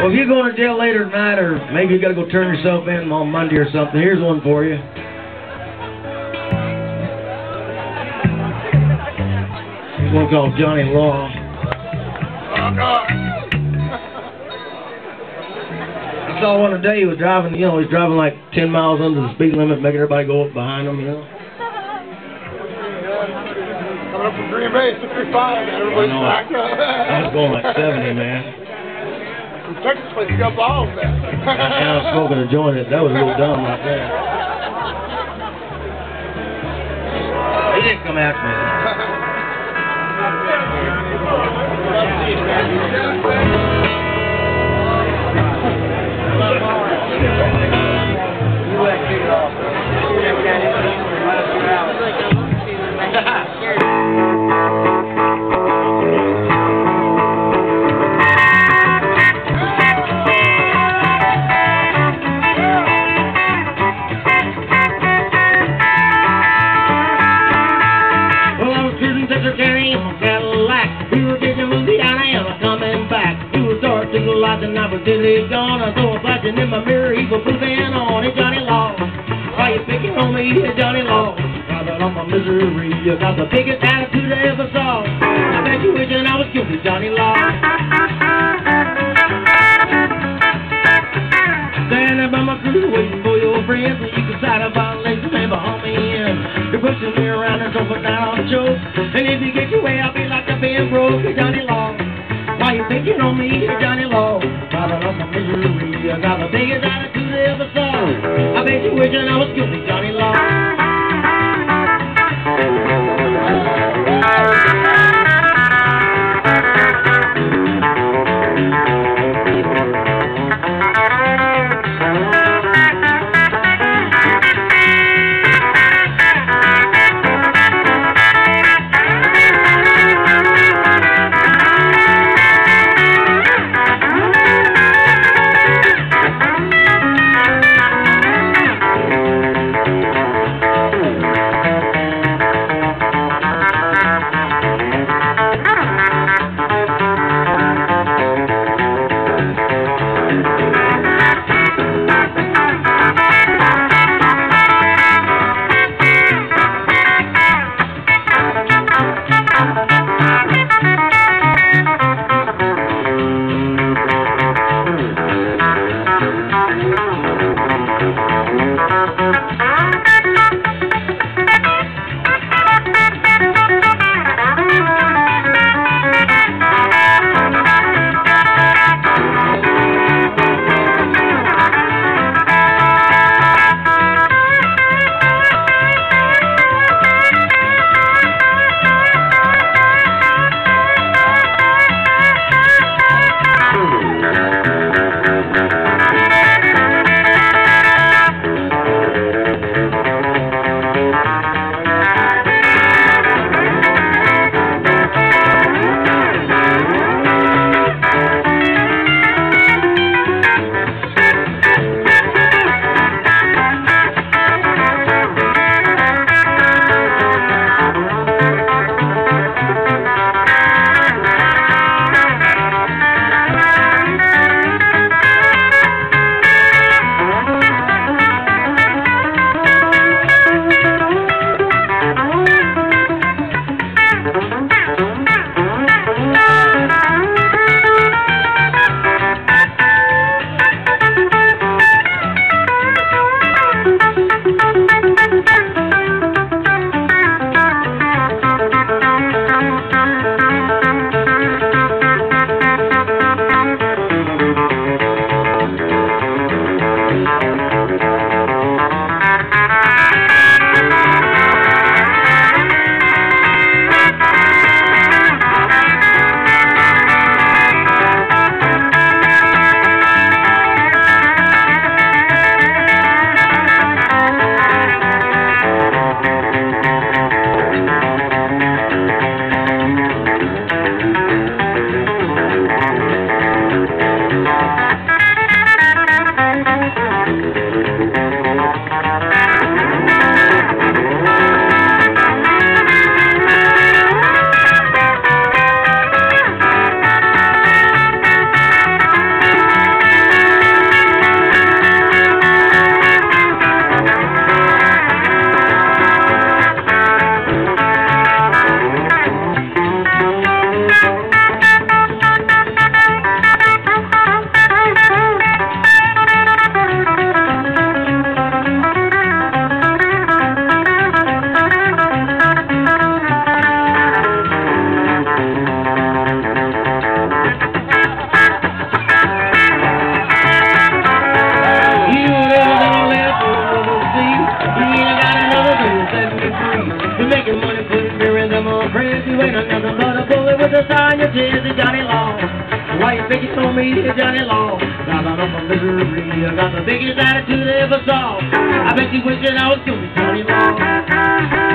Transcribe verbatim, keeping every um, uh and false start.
if you're going to jail later tonight, or maybe you got to go turn yourself in on Monday or something, here's one for you. Here's one called Johnny Law. I saw one today. He was driving, you know, he was driving like ten miles under the speed limit, making everybody go up behind him, you know. Coming up from Green Bay, sixty-five, everybody's back up. I was going like seventy, man. From Texas, place you got balls there. Yeah, I was smoking a joint. That was a little dumb right there. He didn't come after me. And I was dizzy gone, I saw a flashing in my mirror, he was moving on. Hey, Johnny Law, why you picking on me? Hey, Johnny Law, driving on my misery, you got the biggest attitude I ever saw. I bet you wishing I was guilty, Johnny Law. Standing by my crew, waiting for your friends, and you can side a violation and behind me in. You're pushing me around and so put down on the show. And if you get your way, I'll be locked up and broke. Hey, Johnny Law, why you picking on me? Hey, Johnny Law, driving on my misery, I got the biggest attitude I ever saw. I bet you wishing I was guilty, Johnny Law. says it's Johnny Law. Why you think you told me it's Johnny Law? Got on up from Missouri, I got the biggest attitude I ever saw. I bet you wish that I was gonna be Johnny Law.